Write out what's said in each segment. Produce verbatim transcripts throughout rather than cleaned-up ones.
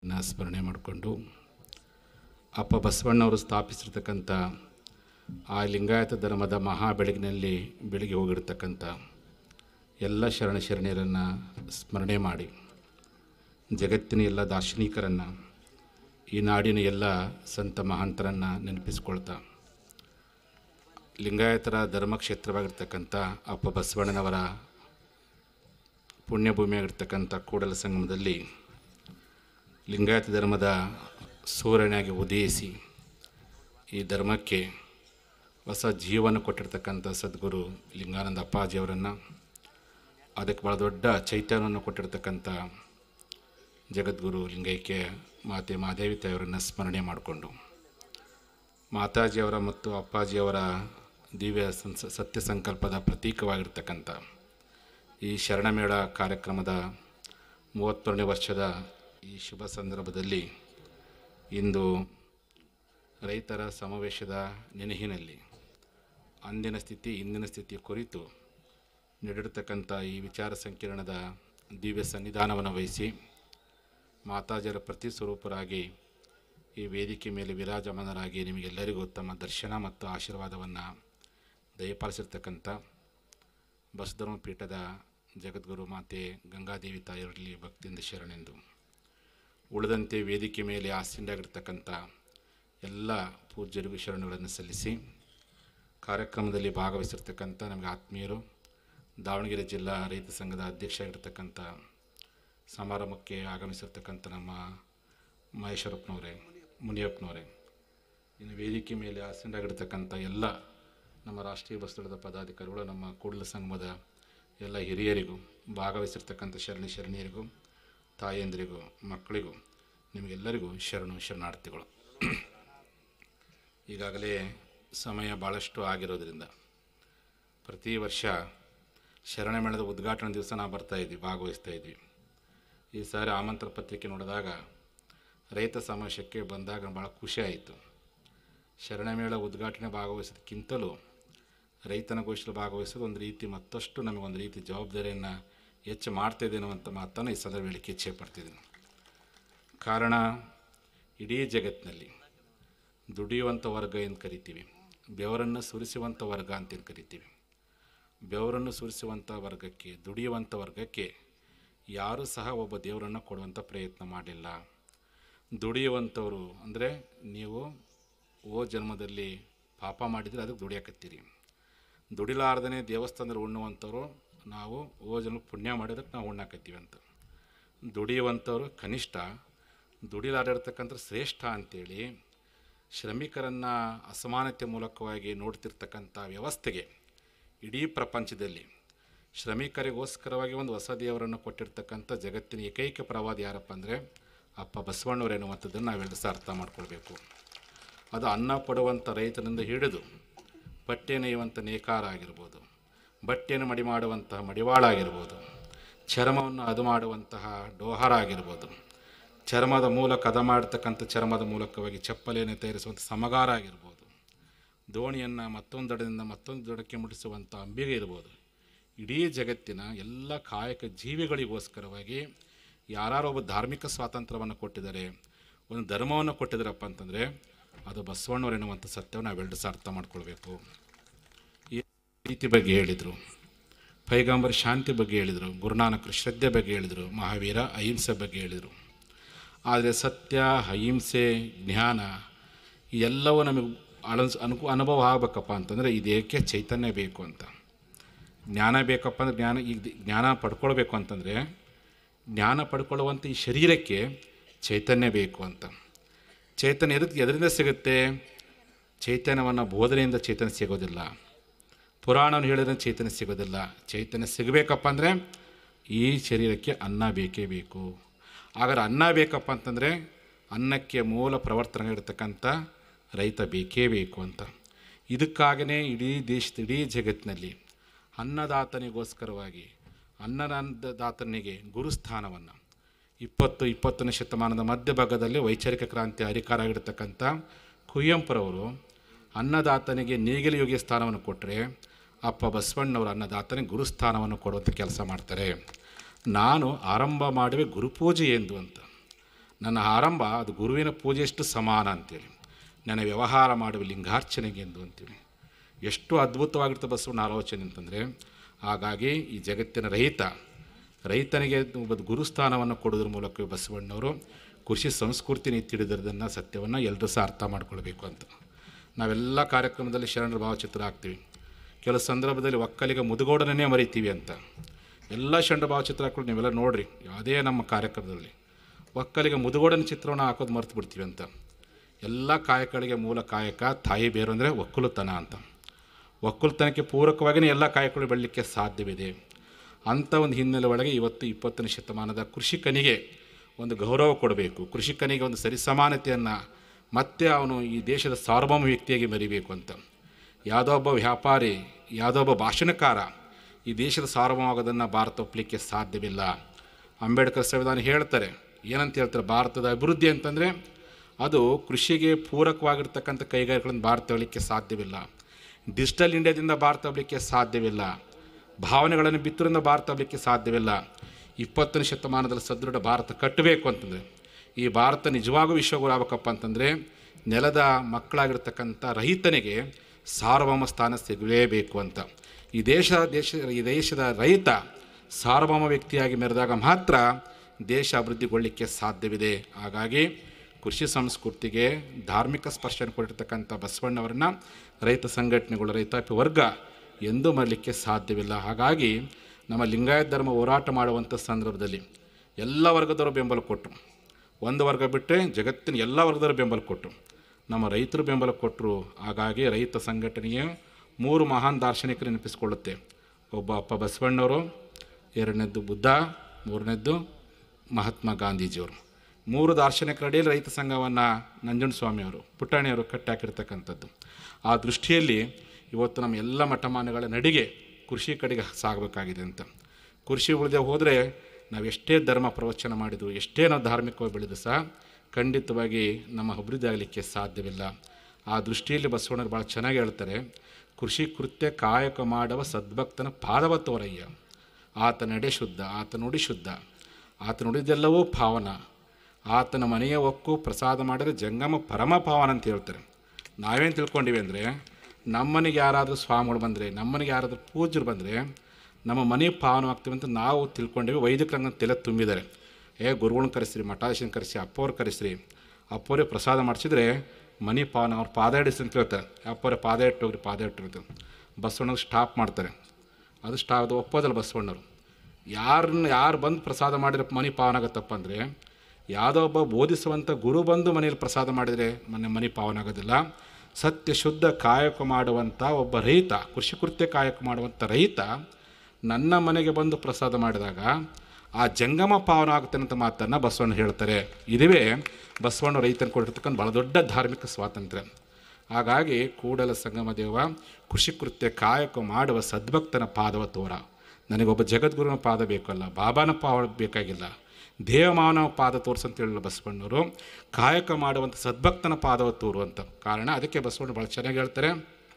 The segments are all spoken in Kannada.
ಸ್ಮರಣೆ ಮಾಡಿಕೊಂಡು ಅಪ್ಪ ಬಸವಣ್ಣವರು ಸ್ಥಾಪಿಸಿರ್ತಕ್ಕಂಥ ಆ ಲಿಂಗಾಯತ ಧರ್ಮದ ಮಹಾ ಬೆಳಗಿನಲ್ಲಿ ಬೆಳಗ್ಗೆ ಹೋಗಿರ್ತಕ್ಕಂಥ ಎಲ್ಲ ಶರಣ ಶರಣೆಯರನ್ನು ಸ್ಮರಣೆ ಮಾಡಿ ಜಗತ್ತಿನ ಎಲ್ಲ ದಾರ್ಶನಿಕರನ್ನು ಈ ನಾಡಿನ ಎಲ್ಲ ಸಂತ ಮಹಾಂತರನ್ನು ನೆನಪಿಸ್ಕೊಳ್ತಾ ಲಿಂಗಾಯತರ ಧರ್ಮಕ್ಷೇತ್ರವಾಗಿರ್ತಕ್ಕಂಥ ಅಪ್ಪ ಬಸವಣ್ಣನವರ ಪುಣ್ಯಭೂಮಿಯಾಗಿರ್ತಕ್ಕಂಥ ಕೂಡಲ ಸಂಗಮದಲ್ಲಿ ಲಿಂಗಾಯತ ಧರ್ಮದ ಸೂರ್ಯನಾಗಿ ಉದಯಿಸಿ ಈ ಧರ್ಮಕ್ಕೆ ಹೊಸ ಜೀವನ ಕೊಟ್ಟಿರ್ತಕ್ಕಂಥ ಸದ್ಗುರು ಲಿಂಗಾನಂದ ಅಪ್ಪಾಜಿಯವರನ್ನು, ಅದಕ್ಕೆ ಭಾಳ ದೊಡ್ಡ ಚೈತನ್ಯವನ್ನು ಕೊಟ್ಟಿರ್ತಕ್ಕಂಥ ಜಗದ್ಗುರು ಲಿಂಗೈಕ್ಯ ಮಾತೆ ಮಾದೇವಿ ತಾಯಿಯವರನ್ನು ಸ್ಮರಣೆ ಮಾಡಿಕೊಂಡು ಮಾತಾಜಿಯವರ ಮತ್ತು ಅಪ್ಪಾಜಿಯವರ ದಿವ್ಯ ಸಂಸ ಸತ್ಯ ಸಂಕಲ್ಪದ ಪ್ರತೀಕವಾಗಿರ್ತಕ್ಕಂಥ ಈ ಶರಣಮೇಳ ಕಾರ್ಯಕ್ರಮದ ಮೂವತ್ತೊಂದನೇ ವರ್ಷದ ಈ ಶುಭ ಸಂದರ್ಭದಲ್ಲಿ ಇಂದು ರೈತರ ಸಮಾವೇಶದ ನೆನಹಿನಲ್ಲಿ ಅಂದಿನ ಸ್ಥಿತಿ ಇಂದಿನ ಸ್ಥಿತಿ ಕುರಿತು ನಡೆದಿರ್ತಕ್ಕಂಥ ಈ ವಿಚಾರ ಸಂಕಿರಣದ ದಿವ್ಯ ಸನ್ನಿಧಾನವನ್ನು ವಹಿಸಿ ಮಾತಾಜಿಯರ ಪ್ರತಿ ಸ್ವರೂಪರಾಗಿ ಈ ವೇದಿಕೆ ಮೇಲೆ ವಿರಾಜಮಾನರಾಗಿ ನಿಮಗೆಲ್ಲರಿಗೂ ತಮ್ಮ ದರ್ಶನ ಮತ್ತು ಆಶೀರ್ವಾದವನ್ನು ದಯಪಾಲಿಸಿರ್ತಕ್ಕಂಥ ಬಸಧರ್ಮ ಪೀಠದ ಜಗದ್ಗುರು ಮಾತೆ ಗಂಗಾದೇವಿ ತಾಯಿಯರಲ್ಲಿ ಭಕ್ತಿಯಿಂದ ಶರಣೆಂದು, ಉಳಿದಂತೆ ವೇದಿಕೆ ಮೇಲೆ ಆಸೀನರಾಗಿರ್ತಕ್ಕಂಥ ಎಲ್ಲ ಪೂಜ್ಯರಿಗೂ ಶರಣಗಳನ್ನು ಸಲ್ಲಿಸಿ ಕಾರ್ಯಕ್ರಮದಲ್ಲಿ ಭಾಗವಹಿಸಿರ್ತಕ್ಕಂಥ ನಮಗೆ ಆತ್ಮೀಯರು, ದಾವಣಗೆರೆ ಜಿಲ್ಲಾ ರೈತ ಸಂಘದ ಅಧ್ಯಕ್ಷ ಆಗಿರ್ತಕ್ಕಂಥ ಸಮಾರಂಭಕ್ಕೆ ಆಗಮಿಸಿರ್ತಕ್ಕಂಥ ನಮ್ಮ ಮಹೇಶ್ವರಪ್ಪನವರೇ, ಮುನಿಯಪ್ಪನವರೇ, ಇನ್ನು ವೇದಿಕೆ ಮೇಲೆ ಆಸೀನರಾಗಿರ್ತಕ್ಕಂಥ ಎಲ್ಲ ನಮ್ಮ ರಾಷ್ಟ್ರೀಯ ಬಸವಳದ ಪದಾಧಿಕಾರಿಗಳು, ನಮ್ಮ ಕೂಡಲ ಸಂಗಮದ ಎಲ್ಲ ಹಿರಿಯರಿಗೂ, ಭಾಗವಹಿಸಿರ್ತಕ್ಕಂಥ ಶರಣಿ ಶರಣಿಯರಿಗೂ, ತಾಯಂದಿರಿಗೂ, ಮಕ್ಕಳಿಗೂ, ನಿಮಗೆಲ್ಲರಿಗೂ ಶರಣು ಶರಣಾರ್ಥಿಗಳು. ಈಗಾಗಲೇ ಸಮಯ ಭಾಳಷ್ಟು ಆಗಿರೋದ್ರಿಂದ ಪ್ರತಿ ವರ್ಷ ಶರಣ ಮೇಳದ ಉದ್ಘಾಟನಾ ದಿವಸ ನಾವು ಬರ್ತಾಯಿದ್ವಿ, ಭಾಗವಹಿಸ್ತಾ ಇದ್ವಿ. ಈ ಸಾರಿ ಆಮಂತ್ರಣ ಪತ್ರಿಕೆ ನೋಡಿದಾಗ ರೈತ ಸಮಾವೇಶಕ್ಕೆ ಬಂದಾಗ ಭಾಳ ಖುಷಿ ಆಯಿತು. ಶರಣ ಮೇಳ ಉದ್ಘಾಟನೆ ಭಾಗವಹಿಸೋದಕ್ಕಿಂತಲೂ ರೈತನ ಗೋಷ್ಠಿಯಲ್ಲಿ ಭಾಗವಹಿಸೋದು ಒಂದು ರೀತಿ ಮತ್ತಷ್ಟು ನಮಗೊಂದು ರೀತಿ ಜವಾಬ್ದಾರಿಯನ್ನು ಹೆಚ್ಚು ಮಾಡ್ತಾಯಿದೆ ಅನ್ನುವಂಥ ಮಾತನ್ನು ಈ ಸಂದರ್ಭ ಹೇಳಿಕ್ಕೆ ಇಚ್ಛೆ ಪಡ್ತಿದ್ದೀನಿ. ಕಾರಣ, ಇಡೀ ಜಗತ್ತಿನಲ್ಲಿ ದುಡಿಯುವಂಥ ವರ್ಗ ಎಂದು ಕರಿತೀವಿ, ಬೆವರನ್ನು ಸುರಿಸುವಂಥ ವರ್ಗ ಅಂತೇನು ಕರಿತೀವಿ. ಬೆವರನ್ನು ಸುರಿಸುವಂಥ ವರ್ಗಕ್ಕೆ, ದುಡಿಯುವಂಥ ವರ್ಗಕ್ಕೆ ಯಾರೂ ಸಹ ಒಬ್ಬ ದೇವರನ್ನು ಕೊಡುವಂಥ ಪ್ರಯತ್ನ ಮಾಡಲಿಲ್ಲ. ದುಡಿಯುವಂಥವ್ರು ಅಂದರೆ ನೀವು ಓ ಜನ್ಮದಲ್ಲಿ ಪಾಪ ಮಾಡಿದರೆ ಅದಕ್ಕೆ ದುಡಿಯಾಕತ್ತೀರಿ. ದುಡಿಲಾರ್ದೇ ದೇವಸ್ಥಾನದಲ್ಲಿ ಉಣ್ಣುವಂಥವ್ರು ನಾವು ಓ ಜನ ಪುಣ್ಯ ಮಾಡಿದಕ್ಕೆ ನಾವು ಉಣ್ಣಾಕತ್ತೀವಿ ಅಂತ. ದುಡಿಯುವಂಥವ್ರು ಕನಿಷ್ಠ, ದುಡಿಲಾಡಿರ್ತಕ್ಕಂಥ ಶ್ರೇಷ್ಠ ಅಂಥೇಳಿ ಶ್ರಮಿಕರನ್ನು ಅಸಮಾನತೆ ಮೂಲಕವಾಗಿ ನೋಡ್ತಿರ್ತಕ್ಕಂಥ ವ್ಯವಸ್ಥೆಗೆ ಇಡೀ ಪ್ರಪಂಚದಲ್ಲಿ ಶ್ರಮಿಕರಿಗೋಸ್ಕರವಾಗಿ ಒಂದು ಹೊಸ ದೇವರನ್ನು ಕೊಟ್ಟಿರ್ತಕ್ಕಂಥ ಜಗತ್ತಿನ ಏಕೈಕ ಪ್ರವಾದಿ ಯಾರಪ್ಪ ಅಂದರೆ ಅಪ್ಪ ಬಸವಣ್ಣವ್ರು ಎನ್ನುವಂಥದ್ದನ್ನು ನಾವೆಲ್ಲರೂ ಸಹ ಅರ್ಥ ಮಾಡ್ಕೊಳ್ಬೇಕು. ಅದು ಅನ್ನ ಪಡುವಂಥ ರೈತನಿಂದ ಹಿಡಿದು ಬಟ್ಟೆ ನೇಯುವಂಥ ನೇಕಾರ ಆಗಿರ್ಬೋದು, ಬಟ್ಟೆಯನ್ನು ಮಡಿ ಮಾಡುವಂತಹ ಮಡಿವಾಳ ಆಗಿರ್ಬೋದು, ಚರ್ಮವನ್ನು ಅದು ಮಾಡುವಂತಹ ಡೋಹಾರ ಆಗಿರ್ಬೋದು, ಚರ್ಮದ ಮೂಲಕ ಹದ ಮಾಡ್ತಕ್ಕಂಥ ಚರ್ಮದ ಮೂಲಕವಾಗಿ ಚಪ್ಪಲಿಯನ್ನು ತಯಾರಿಸುವಂಥ ಸಮಗಾರ ಆಗಿರ್ಬೋದು, ದೋಣಿಯನ್ನು ಮತ್ತೊಂದು ದಡದಿಂದ ಮತ್ತೊಂದು ದಡಕ್ಕೆ ಮುಟ್ಟಿಸುವಂಥ ಅಂಬಿಗೆ ಇರ್ಬೋದು. ಇಡೀ ಜಗತ್ತಿನ ಎಲ್ಲ ಕಾಯಕ ಜೀವಿಗಳಿಗೋಸ್ಕರವಾಗಿ ಯಾರು ಒಬ್ಬ ಧಾರ್ಮಿಕ ಸ್ವಾತಂತ್ರ್ಯವನ್ನು ಕೊಟ್ಟಿದ್ದಾರೆ, ಒಂದು ಧರ್ಮವನ್ನು ಕೊಟ್ಟಿದ್ದಾರಪ್ಪ ಅಂತಂದರೆ ಅದು ಬಸವಣ್ಣವ್ರು ಎನ್ನುವಂಥ ಸತ್ಯವನ್ನು ನಾವೆಲ್ಲರೂ ಸಹ ಅರ್ಥ ಮಾಡ್ಕೊಳ್ಬೇಕು. ಈ ರೀತಿ ಬಗ್ಗೆ ಹೇಳಿದರು, ಪೈಗಂಬರ್ ಶಾಂತಿ ಬಗ್ಗೆ ಹೇಳಿದರು, ಗುರುನಾನಕರು ಶ್ರದ್ಧೆ ಬಗ್ಗೆ ಹೇಳಿದರು, ಮಹಾವೀರ ಅಹಿಂಸೆ ಬಗ್ಗೆ ಹೇಳಿದರು. ಆದರೆ ಸತ್ಯ, ಅಹಿಂಸೆ, ಜ್ಞಾನ ಎಲ್ಲವೂ ನಮಗೆ ಅಳಸ್ ಅನುಕೂ ಅನುಭವ ಆಗಬೇಕಪ್ಪ ಅಂತಂದರೆ ಇದಕ್ಕೆ ಚೈತನ್ಯ ಬೇಕು ಅಂತ. ಜ್ಞಾನ ಬೇಕಪ್ಪ ಅಂದರೆ ಜ್ಞಾನ ಈಗ ಜ್ಞಾನ ಪಡ್ಕೊಳ್ಬೇಕು ಅಂತಂದರೆ ಜ್ಞಾನ ಪಡ್ಕೊಳ್ಳುವಂಥ ಈ ಶರೀರಕ್ಕೆ ಚೈತನ್ಯ ಬೇಕು ಅಂತ. ಚೈತನ್ಯ ಎದಕ್ಕೆ ಎದರಿಂದ ಸಿಗುತ್ತೆ? ಚೈತನ್ಯವನ್ನು ಬೋಧನೆಯಿಂದ ಚೈತನ್ಯ ಸಿಗೋದಿಲ್ಲ, ಪುರಾಣವನ್ನು ಹೇಳಿದ್ರೆ ಚೈತನ್ಯ ಸಿಗೋದಿಲ್ಲ. ಚೈತನ್ಯ ಸಿಗಬೇಕಪ್ಪ ಅಂದರೆ ಈ ಶರೀರಕ್ಕೆ ಅನ್ನ ಬೇಕೇ ಬೇಕು. ಹಾಗಾದ್ರೆ ಅನ್ನ ಬೇಕಪ್ಪ ಅಂತಂದರೆ ಅನ್ನಕ್ಕೆ ಮೂಲ ಪ್ರವರ್ತನೆ ಇರತಕ್ಕಂಥ ರೈತ ಬೇಕೇ ಬೇಕು ಅಂತ. ಇದಕ್ಕಾಗೇ ಇಡೀ ದೇಶದ ಇಡೀ ಜಗತ್ತಿನಲ್ಲಿ ಅನ್ನದಾತನಿಗೋಸ್ಕರವಾಗಿ ಅನ್ನದಾತನಿಗೆ ಗುರುಸ್ಥಾನವನ್ನು ಇಪ್ಪತ್ತು ಇಪ್ಪತ್ತನೇ ಶತಮಾನದ ಮಧ್ಯಭಾಗದಲ್ಲಿ ವೈಚಾರಿಕ ಕ್ರಾಂತಿ ಹರಿಕಾರ ಆಗಿರ್ತಕ್ಕಂಥ ಕುವೆಂಪುರವರು ಅನ್ನದಾತನಿಗೆ ನೇಗಿಲು ಯೋಗ್ಯ ಸ್ಥಾನವನ್ನು ಕೊಟ್ಟರೆ, ಅಪ್ಪ ಬಸವಣ್ಣವರು ಅನ್ನದಾತನಿಗೆ ಗುರುಸ್ಥಾನವನ್ನು ಕೊಡುವಂಥ ಕೆಲಸ ಮಾಡ್ತಾರೆ. ನಾನು ಆರಂಭ ಮಾಡುವೆ ಗುರುಪೂಜೆ ಎಂದು ಅಂತ. ನನ್ನ ಆರಂಭ ಅದು ಗುರುವಿನ ಪೂಜೆಯಷ್ಟು ಸಮಾನ ಅಂತೇಳಿ, ನನ್ನ ವ್ಯವಹಾರ ಮಾಡುವ ಲಿಂಗಾರ್ಚನೆಗೆ ಎಂದು ಅಂತೇಳಿ. ಎಷ್ಟು ಅದ್ಭುತವಾಗಿರುತ್ತೆ ಬಸವಣ್ಣ ಆಲೋಚನೆ ಅಂತಂದರೆ. ಹಾಗಾಗಿ ಈ ಜಗತ್ತಿನ ರೈತ ರೈತನಿಗೆ ಒಬ್ಬ ಗುರುಸ್ಥಾನವನ್ನು ಕೊಡೋದ್ರ ಮೂಲಕ ಬಸವಣ್ಣವರು ಕೃಷಿ ಸಂಸ್ಕೃತಿ ತಿಳಿದಿರೋದನ್ನು ಸತ್ಯವನ್ನು ಎಲ್ಲರೂ ಸಹ ಅರ್ಥ ಮಾಡ್ಕೊಳ್ಬೇಕು ಅಂತ. ನಾವೆಲ್ಲ ಕಾರ್ಯಕ್ರಮದಲ್ಲಿ ಶರಣರ ಭಾವಚಿತ್ರ ಹಾಕ್ತೀವಿ, ಕೆಲವು ಸಂದರ್ಭದಲ್ಲಿ ಒಕ್ಕಲಿಗ ಮುದುಗೋಡನೇ ಮರಿತೀವಿ ಅಂತ. ಎಲ್ಲ ಶರಣರ ಭಾವಚಿತ್ರ ಹಾಕೊಂಡು ನೀವೆಲ್ಲ ನೋಡಿರಿ, ಯಾವುದೇ ನಮ್ಮ ಕಾರ್ಯಕ್ರಮದಲ್ಲಿ ಒಕ್ಕಲಿಗ ಮುದುಗೋಡನ ಚಿತ್ರವನ್ನು ಹಾಕೋದು ಮರೆತು ಬಿಡ್ತೀವಿ ಅಂತ. ಎಲ್ಲ ಕಾಯಕಗಳಿಗೆ ಮೂಲ ಕಾಯಕ ತಾಯಿ ಬೇರು ಅಂದರೆ ಒಕ್ಕಲುತನ ಅಂತ. ಒಕ್ಕಲುತನಕ್ಕೆ ಪೂರಕವಾಗಿಯೇ ಎಲ್ಲ ಕಾಯಕಗಳು ಬೆಳಲಿಕ್ಕೆ ಸಾಧ್ಯವಿದೆ. ಅಂಥ ಒಂದು ಹಿನ್ನೆಲೆ ಒಳಗೆ ಇವತ್ತು ಇಪ್ಪತ್ತನೇ ಶತಮಾನದ ಕೃಷಿಕನಿಗೆ ಒಂದು ಗೌರವ ಕೊಡಬೇಕು, ಕೃಷಿಕನಿಗೆ ಒಂದು ಸರಿಸಮಾನತೆಯನ್ನು, ಮತ್ತೆ ಅವನು ಈ ದೇಶದ ಸಾರ್ವಭೌಮ ವ್ಯಕ್ತಿಯಾಗಿ ಮರಿಬೇಕು ಅಂತ. ಯಾವುದೋ ಒಬ್ಬ ವ್ಯಾಪಾರಿ, ಯಾವುದೋ ಒಬ್ಬ ಭಾಷಣಕಾರ ಈ ದೇಶದ ಸಾರ್ವಭೌಮ ಆಗೋದನ್ನು ಭಾರತ ಒಪ್ಪಲಿಕ್ಕೆ ಸಾಧ್ಯವಿಲ್ಲ. ಅಂಬೇಡ್ಕರ್ ಸಂವಿಧಾನ ಹೇಳ್ತಾರೆ, ಏನಂತ ಹೇಳ್ತಾರೆ, ಭಾರತದ ಅಭಿವೃದ್ಧಿ ಅಂತಂದರೆ ಅದು ಕೃಷಿಗೆ ಪೂರಕವಾಗಿರ್ತಕ್ಕಂಥ ಕೈಗಾರಿಕೆಗಳನ್ನು ಭಾರತ ಹೋಗಲಿಕ್ಕೆ ಸಾಧ್ಯವಿಲ್ಲ. ಡಿಜಿಟಲ್ ಇಂಡಿಯಾದಿಂದ ಭಾರತ ಹೋಗಲಿಕ್ಕೆ ಸಾಧ್ಯವಿಲ್ಲ. ಭಾವನೆಗಳನ್ನು ಬಿತ್ತರಿಂದ ಭಾರತ ಹೋಗಲಿಕ್ಕೆ ಸಾಧ್ಯವಿಲ್ಲ. ಇಪ್ಪತ್ತನೇ ಶತಮಾನದಲ್ಲಿ ಸದೃಢ ಭಾರತ ಕಟ್ಟಬೇಕು ಅಂತಂದರೆ, ಈ ಭಾರತ ನಿಜವಾಗೂ ವಿಶ್ವಗುರು ಆಗಬೇಕಪ್ಪ ಅಂತಂದರೆ ನೆಲದ ಮಕ್ಕಳಾಗಿರ್ತಕ್ಕಂಥ ರೈತನಿಗೆ ಸಾರ್ವಭೌಮ ಸ್ಥಾನ ಸಿಗಲೇಬೇಕು ಅಂತ. ಈ ದೇಶ ದೇಶ ಈ ದೇಶದ ರೈತ ಸಾರ್ವಭೌಮ ವ್ಯಕ್ತಿಯಾಗಿ ಮೆರೆದಾಗ ಮಾತ್ರ ದೇಶ ಅಭಿವೃದ್ಧಿಗೊಳ್ಳಲಿಕ್ಕೆ ಸಾಧ್ಯವಿದೆ. ಹಾಗಾಗಿ ಕೃಷಿ ಸಂಸ್ಕೃತಿಗೆ ಧಾರ್ಮಿಕ ಸ್ಪರ್ಶನ ಕೊಟ್ಟಿರ್ತಕ್ಕಂಥ ಬಸವಣ್ಣವರನ್ನು ರೈತ ಸಂಘಟನೆಗಳು, ರೈತಾಪಿ ವರ್ಗ ಎಂದೂ ಮರಲಿಕ್ಕೆ ಸಾಧ್ಯವಿಲ್ಲ. ಹಾಗಾಗಿ ನಮ್ಮ ಲಿಂಗಾಯತ ಧರ್ಮ ಹೋರಾಟ ಮಾಡುವಂಥ ಸಂದರ್ಭದಲ್ಲಿ ಎಲ್ಲ ವರ್ಗದವರು ಬೆಂಬಲ ಕೊಟ್ಟರು. ಒಂದು ವರ್ಗ ಬಿಟ್ಟರೆ ಜಗತ್ತಿನ ಎಲ್ಲ ವರ್ಗದವರು ಬೆಂಬಲ ಕೊಟ್ಟರು, ನಮ್ಮ ರೈತರು ಬೆಂಬಲ ಕೊಟ್ಟರು. ಹಾಗಾಗಿ ರೈತ ಸಂಘಟನೆಗೆ ಮೂರು ಮಹಾನ್ ದಾರ್ಶನಿಕರು ನೆನಪಿಸಿಕೊಳ್ಳುತ್ತೆ. ಒಬ್ಬ ಅಪ್ಪ ಬಸವಣ್ಣವರು, ಎರಡನೇದ್ದು ಬುದ್ಧ, ಮೂರನೇದ್ದು ಮಹಾತ್ಮ ಗಾಂಧೀಜಿಯವರು. ಮೂರು ದಾರ್ಶನಿಕರ ಅಡಿಯಲ್ಲಿ ರೈತ ಸಂಘವನ್ನು ನಂಜುಂಡಸ್ವಾಮಿಯವರು, ಪುಟ್ಟಣಿಯವರು ಕಟ್ಟಾಕಿರ್ತಕ್ಕಂಥದ್ದು. ಆ ದೃಷ್ಟಿಯಲ್ಲಿ ಇವತ್ತು ನಮ್ಮ ಎಲ್ಲ ಮಠಮಾನ್ಯಗಳ ನಡಿಗೆ ಕೃಷಿ ಕಡೆಗೆ ಸಾಗಬೇಕಾಗಿದೆ ಅಂತ. ಕೃಷಿ ಉಳಿದೇ ಹೋದರೆ ನಾವು ಎಷ್ಟೇ ಧರ್ಮ ಪ್ರವಚನ ಮಾಡಿದ್ದು, ಎಷ್ಟೇ ನಾವು ಧಾರ್ಮಿಕವಾಗಿ ಬೆಳೆದು ಸಹ ಖಂಡಿತವಾಗಿ ನಮ್ಮ ಅಭಿವೃದ್ಧಿ ಆಗಲಿಕ್ಕೆ ಸಾಧ್ಯವಿಲ್ಲ. ಆ ದೃಷ್ಟಿಯಲ್ಲಿ ಬಸವಣ್ಣರು ಭಾಳ ಚೆನ್ನಾಗಿ ಹೇಳ್ತಾರೆ, ಕೃಷಿ ಕೃತ್ಯ ಕಾಯಕ ಮಾಡುವ ಸದ್ಭಕ್ತನ ಪಾದವ ತೋರಯ್ಯ. ಆತ ನಡೆ ಶುದ್ಧ, ಆತ ನುಡಿ ಶುದ್ಧ, ಆತ ನುಡಿದೆಲ್ಲವೂ ಪಾವನ, ಆತನ ಮನೆಯ ಒಕ್ಕು ಪ್ರಸಾದ ಮಾಡಿದರೆ ಜಂಗಮ ಪರಮ ಪಾವನ ಅಂತ ಹೇಳ್ತಾರೆ. ನಾವೇನು ತಿಳ್ಕೊಂಡಿವಿ ಅಂದರೆ, ನಮ್ಮನೆಗೆ ಯಾರಾದರೂ ಸ್ವಾಮಿಗಳು ಬಂದರೆ, ನಮ್ಮನೆಗೆ ಯಾರಾದರೂ ಪೂಜ್ಯರು ಬಂದರೆ ನಮ್ಮ ಮನೆ ಪಾವನವಾಗ್ತೀವಿ ಅಂತ ನಾವು ತಿಳ್ಕೊಂಡಿವಿ. ವೈದಿಕರಂಗ ತಲೆ ತುಂಬಿದ್ದಾರೆ. ಏ ಗುರುಗಳನ್ನ ಕರೆಸ್ರಿ, ಮಠಾಧೀಶನ ಕರೆಸಿ, ಅಪ್ಪವ್ರು ಕರೆಸ್ರಿ, ಅಪ್ಪವ್ರಿಗೆ ಪ್ರಸಾದ ಮಾಡಿಸಿದ್ರೆ ಮನೆ ಪಾವನ, ಅವ್ರು ಪಾದ ಇಡಿಸಿ ಅಂತ ಹೇಳ್ತಾರೆ. ಅಪ್ಪವ್ರೆ ಪಾದ ಇಟ್ಟೋಗ್ರಿ, ಪಾದ ಇಟ್ಟು ಬಸವಣ್ಣವ್ರು ಸ್ಟಾಪ್ ಮಾಡ್ತಾರೆ. ಅದು ಸ್ಟಾ ಅದು ಒಪ್ಪೋದಲ್ಲ ಬಸವಣ್ಣವರು. ಯಾರನ್ನ ಯಾರು ಬಂದು ಪ್ರಸಾದ ಮಾಡಿದ್ರೆ ಮನೆ ಪಾವನ ಆಗುತ್ತಪ್ಪ ಅಂದರೆ, ಯಾವುದೋ ಒಬ್ಬ ಬೋಧಿಸುವಂಥ ಗುರು ಬಂದು ಮನೇಲಿ ಪ್ರಸಾದ ಮಾಡಿದರೆ ಮನೆ ಮನೆ ಪಾವನ ಆಗೋದಿಲ್ಲ. ಸತ್ಯ ಶುದ್ಧ ಕಾಯಕ ಮಾಡುವಂಥ ಒಬ್ಬ ರೈತ, ಕೃಷಿ ಕೃತ್ಯ ಕಾಯಕ ಮಾಡುವಂಥ ರೈತ ನನ್ನ ಮನೆಗೆ ಬಂದು ಪ್ರಸಾದ ಮಾಡಿದಾಗ ಆ ಜಂಗಮ ಪಾವನ ಆಗುತ್ತೆ ಅಂತ ಮಾತನ್ನು ಬಸವಣ್ಣ ಹೇಳ್ತಾರೆ. ಇದುವೇ ಬಸವಣ್ಣ ರೈತನ ಕೊಟ್ಟಿರ್ತಕ್ಕಂಥ ಭಾಳ ದೊಡ್ಡ ಧಾರ್ಮಿಕ ಸ್ವಾತಂತ್ರ್ಯ. ಹಾಗಾಗಿ ಕೂಡಲ ಸಂಗಮ ದೇವ ಕೃಷಿ ಕೃತ್ಯ ಕಾಯಕ ಮಾಡುವ ಸದ್ಭಕ್ತನ ಪಾದವ ತೋರ. ನನಗೊಬ್ಬ ಜಗದ್ಗುರುನ ಪಾದ ಬೇಕಲ್ಲ, ಬಾಬಾನ ಪಾದ ಬೇಕಾಗಿಲ್ಲ, ದೇವಮಾನವ ಪಾದ ತೋರಿಸಂತ ಹೇಳಿಲ್ಲ ಬಸವಣ್ಣವರು. ಕಾಯಕ ಮಾಡುವಂಥ ಸದ್ಭಕ್ತನ ಪಾದವ ತೋರು ಅಂತ ಕಾರಣ. ಅದಕ್ಕೆ ಬಸವಣ್ಣ ಭಾಳ ಚೆನ್ನಾಗಿ ಹೇಳ್ತಾರೆ,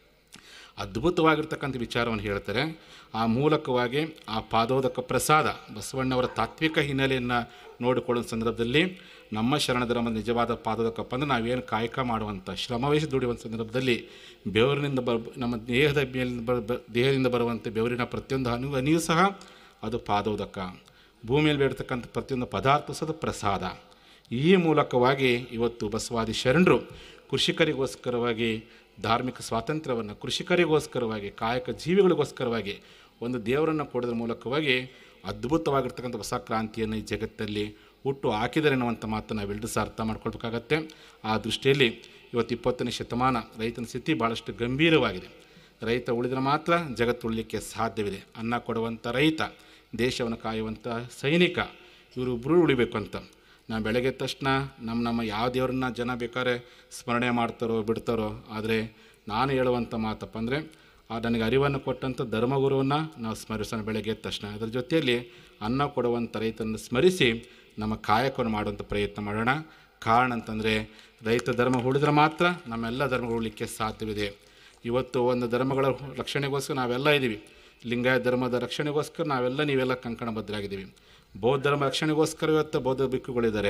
ಅದ್ಭುತವಾಗಿರ್ತಕ್ಕಂಥ ವಿಚಾರವನ್ನು ಹೇಳ್ತಾರೆ. ಆ ಮೂಲಕವಾಗಿ ಆ ಪಾದೋದಕ ಪ್ರಸಾದ ಬಸವಣ್ಣವರ ತಾತ್ವಿಕ ಹಿನ್ನೆಲೆಯನ್ನು ನೋಡಿಕೊಳ್ಳೋ ಸಂದರ್ಭದಲ್ಲಿ ನಮ್ಮ ಶರಣ ಧರ್ಮದ ನಿಜವಾದ ಪಾದೋದಕಪ್ಪ ಅಂದರೆ ನಾವೇನು ಕಾಯಕ ಮಾಡುವಂಥ ಶ್ರಮವಹಿಸಿ ದುಡಿಯುವಂಥ ಸಂದರ್ಭದಲ್ಲಿ ಬೆವರಿನಿಂದ ಬ ನಮ್ಮ ದೇಹದ ಮೇಲಿಂದ ಬ ದೇಹದಿಂದ ಬರುವಂಥ ಬೆವರಿನ ಪ್ರತಿಯೊಂದು ಹನಿ ಹನಿಯೂ ಸಹ ಅದು ಪಾದೋದಕ. ಭೂಮಿಯಲ್ಲಿ ಬೇಡ್ತಕ್ಕಂಥ ಪ್ರತಿಯೊಂದು ಪದಾರ್ಥ ಸಹ ಪ್ರಸಾದ. ಈ ಮೂಲಕವಾಗಿ ಇವತ್ತು ಬಸವಾದಿ ಶರಣರು ಕೃಷಿಕರಿಗೋಸ್ಕರವಾಗಿ ಧಾರ್ಮಿಕ ಸ್ವಾತಂತ್ರ್ಯವನ್ನು, ಕೃಷಿಕರಿಗೋಸ್ಕರವಾಗಿ, ಕಾಯಕ ಜೀವಿಗಳಿಗೋಸ್ಕರವಾಗಿ ಒಂದು ದೇವರನ್ನು ಕೊಡೋದ್ರ ಮೂಲಕವಾಗಿ ಅದ್ಭುತವಾಗಿರ್ತಕ್ಕಂಥ ಹೊಸ ಕ್ರಾಂತಿಯನ್ನು ಈ ಜಗತ್ತಲ್ಲಿ ಹುಟ್ಟು ಹಾಕಿದರೆ ಅನ್ನುವಂಥ ಮಾತನ್ನು ನಾವೆಲ್ಲರೂ ಸಹ ಅರ್ಥ ಮಾಡ್ಕೊಳ್ಬೇಕಾಗತ್ತೆ. ಆ ದೃಷ್ಟಿಯಲ್ಲಿ ಇವತ್ತು ಇಪ್ಪತ್ತನೇ ಶತಮಾನ ರೈತನ ಸ್ಥಿತಿ ಭಾಳಷ್ಟು ಗಂಭೀರವಾಗಿದೆ. ರೈತ ಉಳಿದರೆ ಮಾತ್ರ ಜಗತ್ತು ಉಳಿಲಿಕ್ಕೆ ಸಾಧ್ಯವಿದೆ. ಅನ್ನ ಕೊಡುವಂಥ ರೈತ, ದೇಶವನ್ನು ಕಾಯುವಂಥ ಸೈನಿಕ, ಇವರಿಬ್ಬರು ಉಳಿಬೇಕು ಅಂತ. ನಾವು ಬೆಳಗ್ಗೆ ತಕ್ಷಣ ನಮ್ಮ ನಮ್ಮ ಯಾವ ದೇವರನ್ನ ಜನ ಬೇಕಾದ್ರೆ ಸ್ಮರಣೆ ಮಾಡ್ತಾರೋ ಬಿಡ್ತಾರೋ, ಆದರೆ ನಾನು ಹೇಳುವಂಥ ಮಾತಪ್ಪ ಅಂದರೆ ಆ ನನಗೆ ಅರಿವನ್ನು ಕೊಟ್ಟಂಥ ಧರ್ಮಗುರುವನ್ನು ನಾವು ಸ್ಮರಿಸೋಣ ಬೆಳಗ್ಗೆ ಎದ್ದ ತಕ್ಷಣ. ಅದರ ಜೊತೆಯಲ್ಲಿ ಅನ್ನ ಕೊಡುವಂಥ ರೈತನನ್ನು ಸ್ಮರಿಸಿ ನಮ್ಮ ಕಾಯಕವನ್ನು ಮಾಡುವಂಥ ಪ್ರಯತ್ನ ಮಾಡೋಣ. ಕಾರಣ ಅಂತಂದರೆ ರೈತ ಧರ್ಮ ಉಳಿದ್ರೆ ಮಾತ್ರ ನಮ್ಮೆಲ್ಲ ಧರ್ಮಗಳು ಉಳಿಲಿಕ್ಕೆ ಸಾಧ್ಯವಿದೆ. ಇವತ್ತು ಒಂದು ಧರ್ಮಗಳ ರಕ್ಷಣೆಗೋಸ್ಕರ ನಾವೆಲ್ಲ ಇದ್ದೀವಿ. ಲಿಂಗಾಯತ ಧರ್ಮದ ರಕ್ಷಣೆಗೋಸ್ಕರ ನಾವೆಲ್ಲ ನೀವೆಲ್ಲ ಕಂಕಣ ಬದ್ಧರಾಗಿದ್ದೀವಿ. ಬೌದ್ಧ ಧರ್ಮ ರಕ್ಷಣೆಗೋಸ್ಕರ ಇವತ್ತು ಬೌದ್ಧ ಭಿಕ್ಕುಗಳಿದ್ದಾರೆ.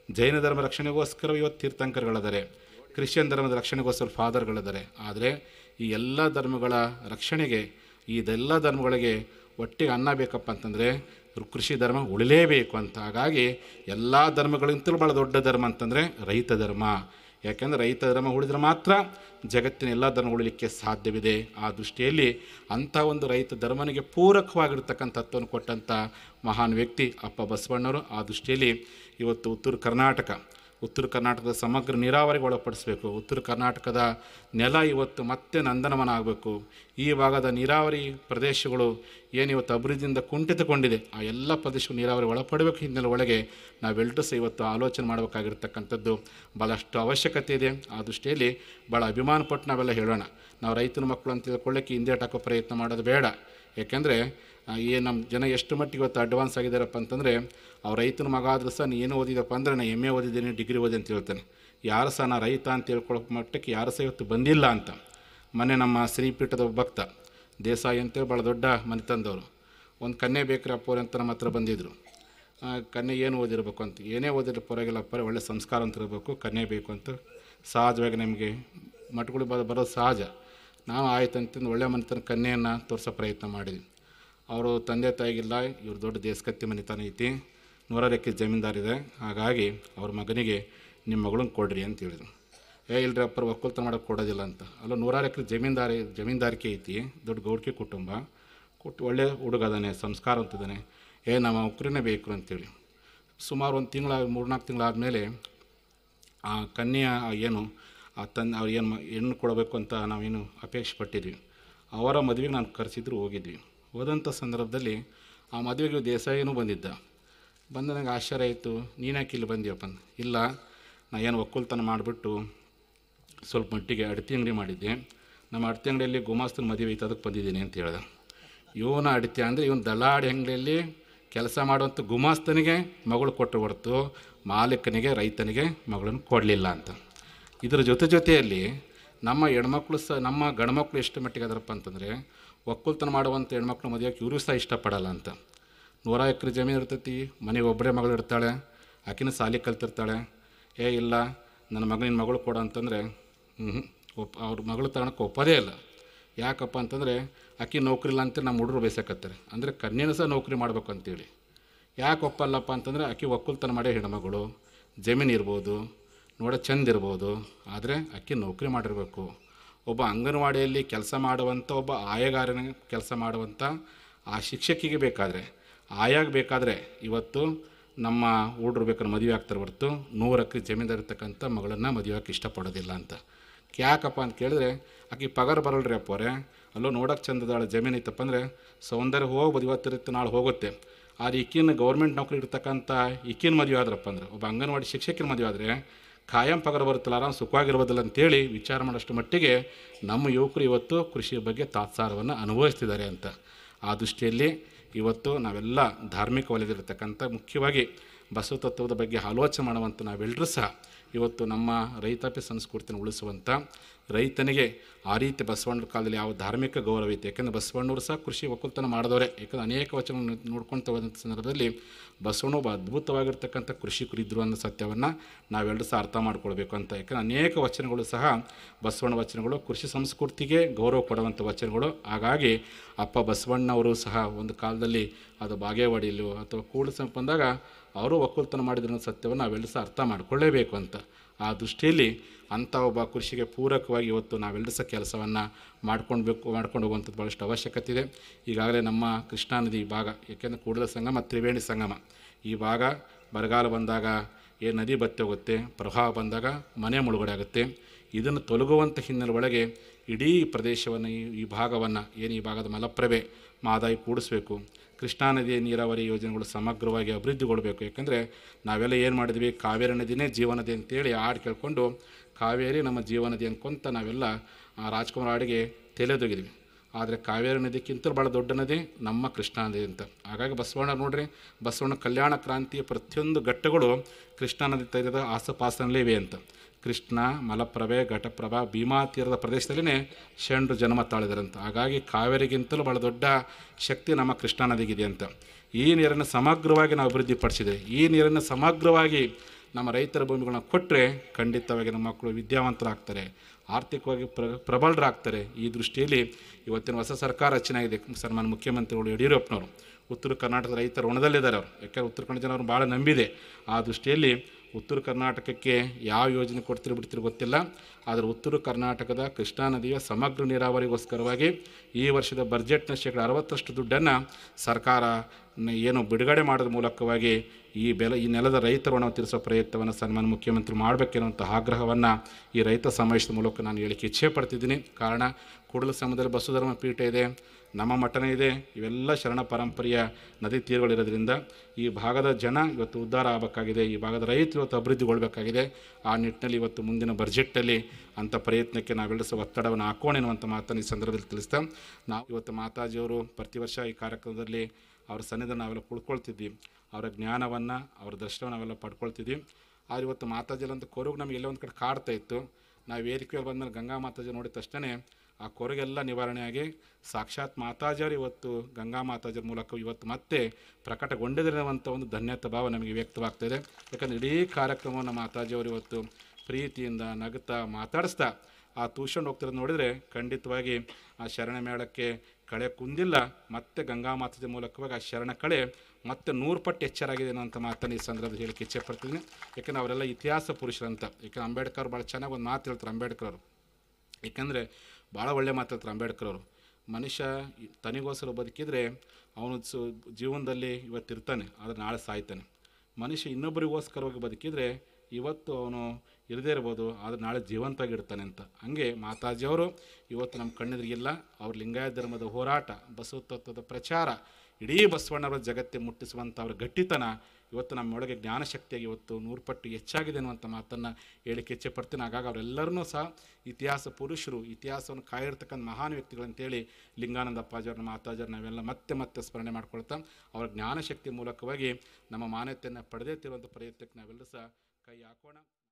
ಜೈನ ಧರ್ಮ ರಕ್ಷಣೆಗೋಸ್ಕರ ಇವತ್ತು ತೀರ್ಥಂಕರಗಳಿದ್ದಾರೆ, ಕ್ರಿಶ್ಚಿಯನ್ ಧರ್ಮದ ರಕ್ಷಣೆಗೋಸ್ಕರ ಫಾದರ್ಗಳಿದ್ದಾರೆ. ಆದರೆ ಈ ಎಲ್ಲ ಧರ್ಮಗಳ ರಕ್ಷಣೆಗೆ, ಇದೆಲ್ಲ ಧರ್ಮಗಳಿಗೆ ಒಟ್ಟಿಗೆ ಅನ್ನ ಬೇಕಪ್ಪ ಅಂತಂದರೆ ಕೃಷಿ ಧರ್ಮ ಉಳಿಲೇಬೇಕು ಅಂತ. ಹಾಗಾಗಿ ಎಲ್ಲ ಧರ್ಮಗಳಿಗಿಂತಲೂ ಭಾಳ ದೊಡ್ಡ ಧರ್ಮ ಅಂತಂದರೆ ರೈತ ಧರ್ಮ. ಯಾಕೆಂದರೆ ರೈತ ಧರ್ಮ ಉಳಿದ್ರೆ ಮಾತ್ರ ಜಗತ್ತಿನ ಎಲ್ಲ ಧರ್ಮ ಉಳಿಲಿಕ್ಕೆ ಸಾಧ್ಯವಿದೆ. ಆ ದೃಷ್ಟಿಯಲ್ಲಿ ಅಂಥ ಒಂದು ರೈತ ಧರ್ಮನಿಗೆ ಪೂರಕವಾಗಿರ್ತಕ್ಕಂಥ ತತ್ವವನ್ನು ಕೊಟ್ಟಂಥ ಮಹಾನ್ ವ್ಯಕ್ತಿ ಅಪ್ಪ ಬಸವಣ್ಣವರು. ಆ ದೃಷ್ಟಿಯಲ್ಲಿ ಇವತ್ತು ಉತ್ತರ ಕರ್ನಾಟಕ ಉತ್ತರ ಕರ್ನಾಟಕದ ಸಮಗ್ರ ನೀರಾವರಿಗೆ ಒಳಪಡಿಸಬೇಕು. ಉತ್ತರ ಕರ್ನಾಟಕದ ನೆಲ ಇವತ್ತು ಮತ್ತೆ ನಂದನವನ ಆಗಬೇಕು. ಈ ಭಾಗದ ನೀರಾವರಿ ಪ್ರದೇಶಗಳು ಏನು ಇವತ್ತು ಅಭಿವೃದ್ಧಿಯಿಂದ ಕುಂಠಿತಗೊಂಡಿದೆ, ಆ ಎಲ್ಲ ಪ್ರದೇಶಗಳು ನೀರಾವರಿ ಒಳಪಡಬೇಕು. ಹಿನ್ನೆಲೆ ಒಳಗೆ ನಾವೆಲ್ಲರೂ ಸಹ ಇವತ್ತು ಆಲೋಚನೆ ಮಾಡಬೇಕಾಗಿರ್ತಕ್ಕಂಥದ್ದು ಭಾಳಷ್ಟು ಅವಶ್ಯಕತೆ ಇದೆ. ಆ ದೃಷ್ಟಿಯಲ್ಲಿ ಭಾಳ ಅಭಿಮಾನ ಪಟ್ಟು ನಾವೆಲ್ಲ ಹೇಳೋಣ. ನಾವು ರೈತನ ಮಕ್ಕಳು ಅಂತ ತಿಳ್ಕೊಳ್ಳೋಕ್ಕೆ ಹಿಂದೆ ಹಾಕೋ ಪ್ರಯತ್ನ ಮಾಡೋದು ಬೇಡ. ಯಾಕೆಂದರೆ ಈ ನಮ್ಮ ಜನ ಎಷ್ಟು ಮಟ್ಟಿಗೆ ಇವತ್ತು ಅಡ್ವಾನ್ಸ್ ಆಗಿದ್ದಾರಪ್ಪ ಅಂತಂದರೆ, ಅವ್ರು ರೈತನ ಮಗ ಆದರೂ ಸಹ ನೀ ಏನು ಓದಿದಪ್ಪ ಅಂದರೆ ನಾನು ಎಮ್ ಎ ಓದಿದ್ದೀನಿ, ಡಿಗ್ರಿ ಓದಿ ಅಂತ ಹೇಳ್ತಾನೆ. ಯಾರು ಸಹ ನಾ ರೈತ ಅಂತ ಹೇಳ್ಕೊಳ್ಳೋ ಮಟ್ಟಕ್ಕೆ ಯಾರು ಸಹ ಇವತ್ತು ಬಂದಿಲ್ಲ ಅಂತ. ಮೊನ್ನೆ ನಮ್ಮ ಶ್ರೀಪೀಠದ ಭಕ್ತ ದೇಸಾಯಿ ಅಂತೇಳಿ ಭಾಳ ದೊಡ್ಡ ಮನೆತಂದವರು ಒಂದು ಕನ್ಯೆ ಬೇಕ್ರಿ ಅಪ್ಪವ್ರು ಅಂತ ನಮ್ಮ ಹತ್ರ ಬಂದಿದ್ದರು. ಕನ್ಯೆ ಏನು ಓದಿರಬೇಕು ಅಂತ, ಏನೇ ಓದಿರೋ ಪರವಾಗಿಲ್ಲ ಅಪ್ಪರೇ ಒಳ್ಳೆ ಸಂಸ್ಕಾರ ಅಂತ ಇರಬೇಕು, ಕನ್ಯೆ ಬೇಕು ಅಂತ ಸಹಜವಾಗಿ ನಮಗೆ ಮಠಗಳು ಬರೋ ಬರೋದು ಸಹಜ. ನಾವು ಆಯ್ತು ಅಂತಂದು ಒಳ್ಳೆ ಮನೆತನ ಕನ್ಯೆಯನ್ನು ತೋರಿಸೋ ಪ್ರಯತ್ನ ಮಾಡಿದ್ವಿ. ಅವರು ತಂದೆ ತಾಯಿಗಿಲ್ಲ, ಇವ್ರು ದೊಡ್ಡ ದೇಶಕತ್ತಿ ಮನೆತನ ಐತಿ, ನೂರಾರು ಎಕರೆ ಜಮೀನ್ದಾರಿದೆ, ಹಾಗಾಗಿ ಅವ್ರ ಮಗನಿಗೆ ನಿಮ್ಮ ಮಗಳನ್ನ ಕೊಡ್ರಿ ಅಂತ ಹೇಳಿದರು. ಏ ಇಲ್ಲರಿ ಅಪ್ಪರು ಒಕ್ಕಲ್ತನ ಮಾಡೋಕ್ಕೆ ಕೊಡೋದಿಲ್ಲ ಅಂತ. ಅಲ್ಲ, ನೂರಾರು ಎಕರೆ ಜಮೀನ್ದಾರಿ ಜಮೀನ್ದಾರಿಕೆ ಐತಿ, ದೊಡ್ಡ ಗೌಡ್ಕೆ ಕುಟುಂಬ, ಕೊಟ್ಟು ಒಳ್ಳೆ ಹುಡುಗ ಅದಾನೆ, ಸಂಸ್ಕಾರ ಅಂತಿದ್ದಾನೆ, ಏ ನಮ್ಮ ಒಕ್ಕರಿನೇ ಬೇಕು ಅಂತೇಳಿ ಸುಮಾರು ಒಂದು ತಿಂಗಳ ಮೂರ್ನಾಲ್ಕು ತಿಂಗಳಾದಮೇಲೆ ಆ ಕನ್ಯೆಯ ಏನು ಆ ತನ್ನ ಅವ್ರು ಏನು ಹೆಣ್ಣು ಕೊಡಬೇಕು ಅಂತ ನಾವೇನು ಅಪೇಕ್ಷೆ ಪಟ್ಟಿದ್ವಿ. ಅವರ ಮದುವೆಗೆ ನಾನು ಕರೆಸಿದ್ರು, ಹೋಗಿದ್ವಿ. ಹೋದಂಥ ಸಂದರ್ಭದಲ್ಲಿ ಆ ಮದುವೆಗೆ ದೇಸಾಯಿನೂ ಬಂದಿದ್ದ. ಬಂದ ನನಗೆ ಆಶ್ಚರ್ಯ ಆಯಿತು, ನೀನ್ಯಾಕೆ ಇಲ್ಲಿ ಬಂದಿಯಪ್ಪ ಅಂದ. ಇಲ್ಲ, ನಾ ಏನು ಒಕ್ಕಲ್ತನ ಮಾಡಿಬಿಟ್ಟು ಸ್ವಲ್ಪ ಮಟ್ಟಿಗೆ ಅಡತಿ ಅಂಗಡಿ ಮಾಡಿದ್ದೆ, ನಮ್ಮ ಅಡತಿ ಅಂಗಡಿಯಲ್ಲಿ ಗುಮಾಸ್ತನ ಮದುವೆ ಐತೆ, ಅದಕ್ಕೆ ಬಂದಿದ್ದೀನಿ ಅಂತ ಹೇಳ್ದೆ. ಇವನ ಅಡತಿ ಅಂದರೆ ಇವನು ದಲ್ಲಾಡಿ ಅಂಗಡಿಯಲ್ಲಿ ಕೆಲಸ ಮಾಡುವಂಥ ಗುಮಾಸ್ತನಿಗೆ ಮಗಳು ಕೊಟ್ಟು ಹೊರತು ಮಾಲೀಕನಿಗೆ ರೈತನಿಗೆ ಮಗಳನ್ನು ಕೊಡಲಿಲ್ಲ ಅಂತ. ಇದರ ಜೊತೆ ಜೊತೆಯಲ್ಲಿ ನಮ್ಮ ಹೆಣ್ಮಕ್ಳು ಸಹ ನಮ್ಮ ಗಂಡ್ಮಕ್ಳು ಎಷ್ಟು ಮಟ್ಟಿಗೆ ಅದರಪ್ಪ ಅಂತಂದರೆ, ಒಕ್ಕಲ್ತನ ಮಾಡುವಂಥ ಹೆಣ್ಮಕ್ಳು ಮದುವೆಗೆ ಇವರು ಸಹ ಇಷ್ಟಪಡಲ್ಲ ಅಂತ. ನೂರ ಎಕರೆ ಜಮೀನು ಇರ್ತೈತಿ, ಮನೆಗೆ ಒಬ್ಬರೇ ಮಗಳು ಇರ್ತಾಳೆ, ಆಕಿನ ಸಾಲಿ ಕಲ್ತಿರ್ತಾಳೆ. ಏ ಇಲ್ಲ ನನ್ನ ಮಗನಿನ ಮಗಳು ಕೊಡು ಅಂತಂದರೆ ಹ್ಞೂ ಒಪ್ ಅವ್ರ ಮಗಳು ತಗೊಳಕ್ಕೆ ಒಪ್ಪೋದೇ ಇಲ್ಲ. ಯಾಕಪ್ಪ ಅಂತಂದರೆ ಆಕೆ ನೌಕರಿ ಇಲ್ಲ ಅಂತ ನಮ್ಮ ಹುಡುಗರು ಬಯಸಕತ್ತಾರೆ. ಅಂದರೆ ಕನ್ಯೆನೂ ಸಹ ನೌಕರಿ ಮಾಡಬೇಕು ಅಂತೇಳಿ. ಯಾಕೆ ಒಪ್ಪಲ್ಲಪ್ಪ ಅಂತಂದರೆ ಆಕೆ ಒಕ್ಕಲ್ತನ ಮಾಡೇ ಹೆಣ್ಮಗಳು, ಜಮೀನು ಇರ್ಬೋದು, ನೋಡೋ ಚೆಂದ ಇರ್ಬೋದು, ಆದರೆ ಆಕೆ ನೌಕರಿ ಮಾಡಿರಬೇಕು. ಒಬ್ಬ ಅಂಗನವಾಡಿಯಲ್ಲಿ ಕೆಲಸ ಮಾಡುವಂಥ ಒಬ್ಬ ಆಯಗಾರನ ಕೆಲಸ ಮಾಡುವಂಥ ಆ ಶಿಕ್ಷಕಿಗೆ ಬೇಕಾದರೆ, ಆಯಾಗ ಬೇಕಾದರೆ ಇವತ್ತು ನಮ್ಮ ಹುಡುಗರು ಬೇಕಾದ್ರೆ ಮದುವೆ ಆಗ್ತಾರೆ ಹೊರತು ನೂರು ಎಕರೆ ಜಮೀನ್ದಾರಿರ್ತಕ್ಕಂಥ ಮಗಳನ್ನು ಮದುವೆ ಹಾಕಿ ಇಷ್ಟಪಡೋದಿಲ್ಲ ಅಂತ. ಯಾಕಪ್ಪ ಅಂತ ಕೇಳಿದ್ರೆ ಆಕೆ ಪಗಾರ ಬರಲ್ರಿ ಅಪ್ಪವ್ರೆ, ಅಲ್ಲೋ ನೋಡೋಕೆ ಚಂದದಾಳ ಜಮೀನು ಐತಪ್ಪ ಅಂದರೆ ಸೌಂದರ್ಯ ಹೋಗ್ಬೋದು, ಇವತ್ತಿರುತ್ತೆ ನಾಳೆ ಹೋಗುತ್ತೆ. ಆದರೆ ಈಕಿನ ಗೌರ್ಮೆಂಟ್ ನೌಕರಿ ಇರ್ತಕ್ಕಂಥ ಈಕಿನ ಮದುವೆ ಆದ್ರಪ್ಪ ಅಂದ್ರೆ, ಒಬ್ಬ ಅಂಗನವಾಡಿ ಶಿಕ್ಷಕಿನ ಮದುವೆ ಆದರೆ ಖಾಯಂ ಪಗಾರ ಬರುತ್ತಲ್ಲ, ಆರಾಮ್ ಸುಖವಾಗಿರ್ಬೋದಿಲ್ಲ ಅಂತೇಳಿ ವಿಚಾರ ಮಾಡೋಷ್ಟು ಮಟ್ಟಿಗೆ ನಮ್ಮ ಯುವಕರು ಇವತ್ತು ಕೃಷಿಯ ಬಗ್ಗೆ ತಾತ್ಸಾರವನ್ನು ಅನುಭವಿಸ್ತಿದ್ದಾರೆ ಅಂತ. ಆ ದೃಷ್ಟಿಯಲ್ಲಿ ಇವತ್ತು ನಾವೆಲ್ಲ ಧಾರ್ಮಿಕ ವಲಯದಲ್ಲಿರ್ತಕ್ಕಂಥ ಮುಖ್ಯವಾಗಿ ಬಸವ ತತ್ವದ ಬಗ್ಗೆ ಆಲೋಚನೆ ಮಾಡುವಂಥ ನಾವೆಲ್ಲರೂ ಸಹ ಇವತ್ತು ನಮ್ಮ ರೈತಾಪಿ ಸಂಸ್ಕೃತಿಯನ್ನು ಉಳಿಸುವಂಥ, ರೈತನಿಗೆ ಆ ರೀತಿ ಬಸವಣ್ಣರ ಕಾಲದಲ್ಲಿ ಯಾವ ಧಾರ್ಮಿಕ ಗೌರವ ಐತೆ. ಯಾಕೆಂದರೆ ಬಸವಣ್ಣವರು ಸಹ ಕೃಷಿ ಒಕ್ಕಲ್ತನ ಮಾಡಿದವರೇ. ಯಾಕಂದರೆ ಅನೇಕ ವಚನ ನೋಡ್ಕೊಳ್ತಾ ಹೋದಂಥ ಸಂದರ್ಭದಲ್ಲಿ ಬಸವಣ್ಣ ಒಬ್ಬ ಅದ್ಭುತವಾಗಿರ್ತಕ್ಕಂಥ ಕೃಷಿಕರಿದ್ದರು ಅನ್ನೋ ಸತ್ಯವನ್ನು ನಾವೆಲ್ಲರೂ ಸಹ ಅರ್ಥ ಮಾಡ್ಕೊಳ್ಬೇಕು ಅಂತ. ಯಾಕಂದರೆ ಅನೇಕ ವಚನಗಳು ಸಹ ಬಸವಣ್ಣ ವಚನಗಳು ಕೃಷಿ ಸಂಸ್ಕೃತಿಗೆ ಗೌರವ ಕೊಡುವಂಥ ವಚನಗಳು. ಹಾಗಾಗಿ ಅಪ್ಪ ಬಸವಣ್ಣವರು ಸಹ ಒಂದು ಕಾಲದಲ್ಲಿ ಅದು ಬಾಗೇವಾಡಿಯಲ್ಲೋ ಅಥವಾ ಕೂಡಲ ಬಂದಾಗ ಅವರು ಒಕ್ಕಲ್ತನ ಮಾಡಿದ್ರು ಸತ್ಯವನ್ನು ನಾವೆಲ್ಲರೂ ಸಹ ಅರ್ಥ ಮಾಡಿಕೊಳ್ಳೇಬೇಕು ಅಂತ. ಆ ದೃಷ್ಟಿಯಲ್ಲಿ ಅಂಥ ಒಬ್ಬ ಕೃಷಿಗೆ ಪೂರಕವಾಗಿ ಇವತ್ತು ನಾವೆಲ್ಲರೂ ಸಹ ಕೆಲಸವನ್ನು ಮಾಡ್ಕೊಳ್ಬೇಕು ಮಾಡ್ಕೊಂಡು ಹೋಗುವಂಥದ್ದು ಭಾಳಷ್ಟು ಅವಶ್ಯಕತೆ ಇದೆ. ಈಗಾಗಲೇ ನಮ್ಮ ಕೃಷ್ಣಾ ನದಿ ಭಾಗ, ಏಕೆಂದರೆ ಕೂಡಲ ಸಂಗಮ ತ್ರಿವೇಣಿ ಸಂಗಮ ಈ ಭಾಗ ಬರಗಾಲ ಬಂದಾಗ ಏನು ನದಿ ಬತ್ತಿ ಹೋಗುತ್ತೆ, ಪ್ರವಾಹ ಬಂದಾಗ ಮನೆ ಮುಳುಗಡೆ ಆಗುತ್ತೆ. ಇದನ್ನು ತೊಲಗುವಂಥ ಹಿನ್ನೆಲೆ ಒಳಗೆ ಇಡೀ ಪ್ರದೇಶವನ್ನು ಈ ಭಾಗವನ್ನು ಏನು ಈ ಭಾಗದ ಮಲಪ್ರಭೆ ಮಾದಾಯಿ ಕೂಡಿಸ್ಬೇಕು. ಕೃಷ್ಣಾ ನದಿಯ ನೀರಾವರಿ ಯೋಜನೆಗಳು ಸಮಗ್ರವಾಗಿ ಅಭಿವೃದ್ಧಿಗೊಳ್ಳಬೇಕು. ಯಾಕೆಂದರೆ ನಾವೆಲ್ಲ ಏನು ಮಾಡಿದ್ವಿ, ಕಾವೇರಿ ನದಿನೇ ಜೀವನದಿ ಅಂತೇಳಿ ಹಾಡು ಕೇಳ್ಕೊಂಡು ಕಾವೇರಿ ನಮ್ಮ ಜೀವನದಿ ಅನ್ಕೊಂತ ನಾವೆಲ್ಲ ರಾಜ್ಕುಮಾರ್ ಹಾಡಿಗೆ ತೆಲೆದೊಗಿದ್ವಿ. ಆದರೆ ಕಾವೇರಿ ನದಿಗಿಂತಲೂ ಭಾಳ ದೊಡ್ಡ ನದಿ ನಮ್ಮ ಕೃಷ್ಣಾ ನದಿ ಅಂತ. ಹಾಗಾಗಿ ಬಸವಣ್ಣ ನೋಡ್ರಿ, ಬಸವಣ್ಣ ಕಲ್ಯಾಣ ಕ್ರಾಂತಿಯ ಪ್ರತಿಯೊಂದು ಘಟ್ಟಗಳು ಕೃಷ್ಣಾ ನದಿ ತೆಗೆದ ಆಸಪಾಸನಲ್ಲೇ ಇವೆ ಅಂತ. ಕೃಷ್ಣ, ಮಲಪ್ರಭೆ, ಘಟಪ್ರಭಾ, ಭೀಮಾ ತೀರದ ಪ್ರದೇಶದಲ್ಲೇ ಶರಣರು ಜನ್ಮ ತಾಳಿದರಂತ. ಹಾಗಾಗಿ ಕಾವೇರಿಗಿಂತಲೂ ಭಾಳ ದೊಡ್ಡ ಶಕ್ತಿ ನಮ್ಮ ಕೃಷ್ಣಾ ನದಿಗಿದೆ ಅಂತ. ಈ ನೀರನ್ನು ಸಮಗ್ರವಾಗಿ ನಾವು ಅಭಿವೃದ್ಧಿಪಡಿಸಿದೆ. ಈ ನೀರನ್ನು ಸಮಗ್ರವಾಗಿ ನಮ್ಮ ರೈತರ ಭೂಮಿಗಳನ್ನ ಕೊಟ್ಟರೆ ಖಂಡಿತವಾಗಿ ನಮ್ಮ ಮಕ್ಕಳು ವಿದ್ಯಾವಂತರಾಗ್ತಾರೆ, ಆರ್ಥಿಕವಾಗಿ ಪ್ರ ಪ್ರಬಲರಾಗ್ತಾರೆ. ಈ ದೃಷ್ಟಿಯಲ್ಲಿ ಇವತ್ತಿನ ಹೊಸ ಸರ್ಕಾರ ರಚನೆ ಆಗಿದೆ. ಸನ್ಮಾನ್ಯ ಮುಖ್ಯಮಂತ್ರಿಗಳು ಯಡಿಯೂರಪ್ಪನವರು ಉತ್ತರ ಕರ್ನಾಟಕದ ರೈತರ ಋಣದಲ್ಲಿದ್ದಾರೆ ಅವರು. ಯಾಕೆಂದರೆ ಉತ್ತರ ಕನ್ನಡ ಜನರು ಭಾಳ ನಂಬಿದೆ. ಆ ದೃಷ್ಟಿಯಲ್ಲಿ ಉತ್ತರ ಕರ್ನಾಟಕಕ್ಕೆ ಯಾವ ಯೋಜನೆ ಕೊಡ್ತಿರೋ ಬಿಡ್ತಿರೋ ಗೊತ್ತಿಲ್ಲ, ಆದರೆ ಉತ್ತರ ಕರ್ನಾಟಕದ ಕೃಷ್ಣಾ ನದಿಯ ಸಮಗ್ರ ನೀರಾವರಿಗೋಸ್ಕರವಾಗಿ ಈ ವರ್ಷದ ಬಜೆಟ್ನ ಶೇಕಡ ಅರವತ್ತರಷ್ಟು ದುಡ್ಡನ್ನು ಸರ್ಕಾರ ಏನು ಬಿಡುಗಡೆ ಮಾಡೋದ್ರ ಮೂಲಕವಾಗಿ ಈ ಬೆಲೆ ಈ ನೆಲದ ರೈತರ ಋಣವನ್ನು ತೀರಿಸೋ ಪ್ರಯತ್ನವನ್ನು ಸನ್ಮಾನ್ಯ ಮುಖ್ಯಮಂತ್ರಿ ಮಾಡಬೇಕೆನ್ನುವಂಥ ಆಗ್ರಹವನ್ನು ಈ ರೈತ ಸಮಾವೇಶದ ಮೂಲಕ ನಾನು ಹೇಳಿಕ್ಕೆ ಇಚ್ಛೆ ಪಡ್ತಿದ್ದೀನಿ. ಕಾರಣ, ಕೂಡಲ ಸಂಗಮದಲ್ಲಿ ಬಸವಧರ್ಮ ಪೀಠ ಇದೆ, ನಮ್ಮ ಮಠನ ಇದೆ, ಇವೆಲ್ಲ ಶರಣ ಪರಂಪರೆಯ ನದಿ ತೀರಗಳಿರೋದ್ರಿಂದ ಈ ಭಾಗದ ಜನ ಇವತ್ತು ಉದ್ಧಾರ ಆಗಬೇಕಾಗಿದೆ, ಈ ಭಾಗದ ರೈತರು ಇವತ್ತು ಅಭಿವೃದ್ಧಿಗೊಳ್ಳಬೇಕಾಗಿದೆ. ಆ ನಿಟ್ಟಿನಲ್ಲಿ ಇವತ್ತು ಮುಂದಿನ ಬಜೆಟ್ಟಲ್ಲಿ ಅಂಥ ಪ್ರಯತ್ನಕ್ಕೆ ನಾವೆಲ್ಲರೂ ಸಹ ಒತ್ತಡವನ್ನು ಹಾಕೋಣ ಎನ್ನುವಂಥ ಮಾತನ್ನು ಈ ಸಂದರ್ಭದಲ್ಲಿ ತಿಳಿಸ್ತಾ, ನಾವು ಇವತ್ತು ಮಾತಾಜಿಯವರು ಪ್ರತಿ ವರ್ಷ ಈ ಕಾರ್ಯಕ್ರಮದಲ್ಲಿ ಅವರ ಸನ್ನಿಧಾನ ನಾವೆಲ್ಲ ಕುಳ್ಕೊಳ್ತಿದ್ವಿ, ಅವರ ಜ್ಞಾನವನ್ನು ಅವರ ದರ್ಶನವನ್ನು ನಾವೆಲ್ಲ ಪಡ್ಕೊಳ್ತಿದ್ವಿ. ಆದರೆ ಇವತ್ತು ಮಾತಾಜಿಯಲ್ಲಂತ ಕೊರಗು ನಮಗೆ ಎಲ್ಲೋ ಒಂದು ಕಡೆ ಕಾಡ್ತಾ ಇತ್ತು. ನಾವು ವೇದಿಕೆಯಲ್ಲಿ ಬಂದಮೇಲೆ ಗಂಗಾ ಮಾತಾಜಿ ನೋಡಿದ ತಕ್ಷಣ ಆ ಕೊರಗೆಲ್ಲ ನಿವಾರಣೆಯಾಗಿ ಸಾಕ್ಷಾತ್ ಮಾತಾಜಿಯವರು ಇವತ್ತು ಗಂಗಾ ಮಾತಾಜಿಯ ಮೂಲಕ ಇವತ್ತು ಮತ್ತೆ ಪ್ರಕಟಗೊಂಡಿರುವಂಥ ಒಂದು ಧನ್ಯತಾ ಭಾವ ನಮಗೆ ವ್ಯಕ್ತವಾಗ್ತಾಯಿದೆ. ಯಾಕಂದರೆ ಇಡೀ ಕಾರ್ಯಕ್ರಮವನ್ನು ಮಾತಾಜಿಯವರು ಇವತ್ತು ಪ್ರೀತಿಯಿಂದ ನಗುತ್ತಾ ಮಾತಾಡಿಸ್ತಾ ಆ ತೂಷಣ್ ಹೋಗ್ತಿರೋದು ನೋಡಿದರೆ ಖಂಡಿತವಾಗಿ ಆ ಶರಣ ಮೇಳಕ್ಕೆ ಕಳೆ ಕುಂದಿಲ್ಲ, ಮತ್ತು ಗಂಗಾ ಮಾತಾಜಿ ಮೂಲಕವಾಗಿ ಆ ಶರಣ ಕಳೆ ಮತ್ತೆ ನೂರು ಪಟ್ಟು ಎಚ್ಚರಾಗಿದೆ ಅನ್ನೋಂಥ ಮಾತನ್ನು ಈ ಸಂದರ್ಭದಲ್ಲಿ ಹೇಳಿಕ್ಕೆ ಇಚ್ಛೆ ಪಡ್ತೀನಿ. ಯಾಕೆಂದರೆ ಅವರೆಲ್ಲ ಇತಿಹಾಸ ಪುರುಷರಂತ. ಯಾಕೆಂದರೆ ಅಂಬೇಡ್ಕರ್ ಭಾಳ ಚೆನ್ನಾಗಿ ಒಂದು ಮಾತು ಹೇಳ್ತಾರೆ ಅಂಬೇಡ್ಕರ್ ಅವರು. ಏಕೆಂದರೆ ಭಾಳ ಒಳ್ಳೆ ಮಾತಾಡ್ತಾರೆ ಅಂಬೇಡ್ಕರ್ ಅವರು. ಮನುಷ್ಯ ತನಿಗೋಸ್ಕರ ಬದುಕಿದರೆ ಅವನು ಸು ಜೀವನದಲ್ಲಿ ಇವತ್ತಿರ್ತಾನೆ, ಆದರೆ ನಾಳೆ ಸಾಯ್ತಾನೆ. ಮನುಷ್ಯ ಇನ್ನೊಬ್ಬರಿಗೋಸ್ಕರವಾಗಿ ಬದುಕಿದರೆ ಇವತ್ತು ಅವನು ಇರದೇ ಇರ್ಬೋದು, ಆದರೆ ನಾಳೆ ಜೀವಂತವಾಗಿರ್ತಾನೆ ಅಂತ. ಹಾಗೆ ಮಾತಾಜಿಯವರು ಇವತ್ತು ನಮ್ಮ ಕಣ್ಣೆದುರಿಗಿಲ್ಲ. ಅವ್ರ ಲಿಂಗಾಯತ ಧರ್ಮದ ಹೋರಾಟ, ಬಸವ ತತ್ವದ ಪ್ರಚಾರ, ಇಡೀ ಬಸವಣ್ಣವರ ಜಗತ್ತೆ ಮುಟ್ಟಿಸುವಂಥ ಅವ್ರ ಗಟ್ಟಿತನ ಇವತ್ತು ನಮ್ಮೊಳಗೆ ಜ್ಞಾನಶಕ್ತಿಯಾಗಿ ಇವತ್ತು ನೂರು ಪಟ್ಟು ಹೆಚ್ಚಾಗಿದೆ ಅನ್ನುವಂಥ ಮಾತನ್ನು ಹೇಳಿಕ್ಕೆ ಇಚ್ಛೆ ಪಡ್ತೀನಿ. ಹಾಗಾಗಿ ಅವರೆಲ್ಲರೂ ಸಹ ಇತಿಹಾಸ ಪುರುಷರು, ಇತಿಹಾಸವನ್ನು ಕಾಯಿರ್ತಕ್ಕಂಥ ಮಹಾನ್ ವ್ಯಕ್ತಿಗಳಂತೇಳಿ ಲಿಂಗಾನಂದ ಅಪ್ಪಾಜಿಯವ್ರನ್ನ ಮಾತಾಜಿಯವ್ರ ನಾವೆಲ್ಲ ಮತ್ತೆ ಮತ್ತೆ ಸ್ಮರಣೆ ಮಾಡ್ಕೊಳ್ತಾ ಅವರ ಜ್ಞಾನಶಕ್ತಿ ಮೂಲಕವಾಗಿ ನಮ್ಮ ಮಾನ್ಯತೆಯನ್ನು ಪಡೆದೇ ತಿರುವಂಥ ಪ್ರಯತ್ನಕ್ಕೆ ನಾವೆಲ್ಲರೂ ಸಹ ಕೈ ಹಾಕೋಣ.